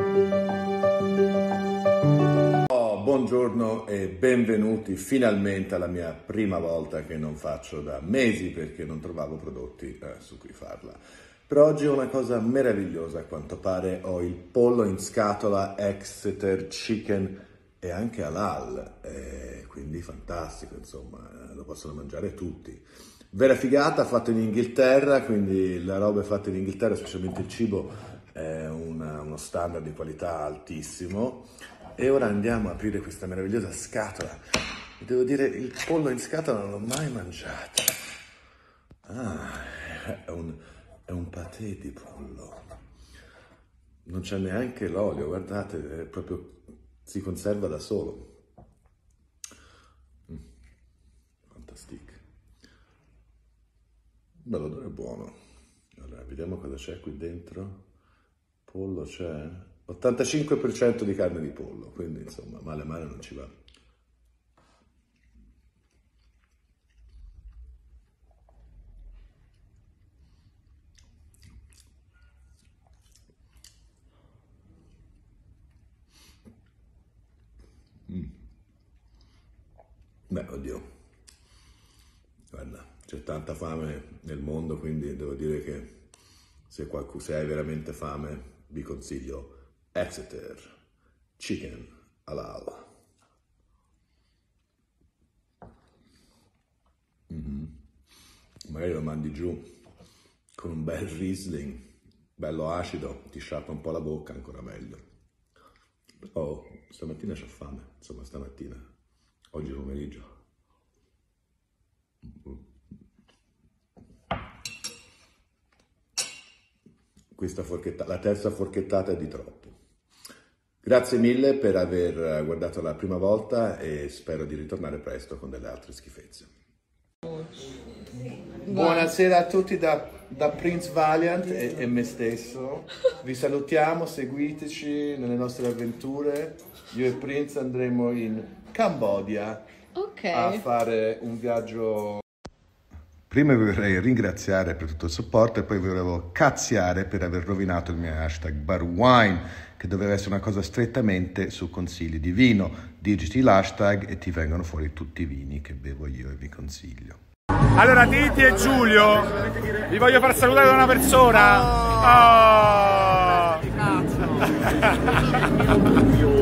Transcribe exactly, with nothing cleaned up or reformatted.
Buongiorno e benvenuti finalmente alla mia prima volta che non faccio da mesi perché non trovavo prodotti eh, su cui farla. Per oggi ho una cosa meravigliosa, a quanto pare ho il pollo in scatola Exeter Chicken e anche halal, eh, quindi fantastico, insomma, eh, lo possono mangiare tutti. Vera figata, fatto in Inghilterra, quindi la roba è fatta in Inghilterra, specialmente il cibo è una, uno standard di qualità altissimo. E ora andiamo a aprire questa meravigliosa scatola. E devo dire, il pollo in scatola non l'ho mai mangiato. Ah, è un, è un patè di pollo. Non c'è neanche l'olio, guardate, è proprio, si conserva da solo. Mm, fantastico. Beh, l'odore è buono. Allora, vediamo cosa c'è qui dentro. Pollo c'è... ottantacinque per cento di carne di pollo, quindi insomma male male non ci va. Mm. Beh, oddio, guarda, c'è tanta fame nel mondo, quindi devo dire che se, qualcuno, se hai veramente fame vi consiglio Exeter Chicken Halal. Mm-hmm. Magari lo mandi giù con un bel Riesling, bello acido, ti sciacqua un po' la bocca, ancora meglio. Oh, stamattina c'ho fame, insomma stamattina, oggi pomeriggio. Questa forchetta, la terza forchettata è di troppo. Grazie mille per aver guardato la prima volta e spero di ritornare presto con delle altre schifezze. Buonasera a tutti da, da Prince Valiant e, e me stesso. Vi salutiamo, seguiteci nelle nostre avventure. Io e Prince andremo in Cambogia okay. a fare un viaggio. Prima vi vorrei ringraziare per tutto il supporto e poi vi volevo cazziare per aver rovinato il mio hashtag Barwine, che doveva essere una cosa strettamente su consigli di vino. Digiti l'hashtag e ti vengono fuori tutti i vini che bevo io e vi consiglio. Allora, Titti e Giulio, vi voglio far salutare da una persona. Oh. Oh.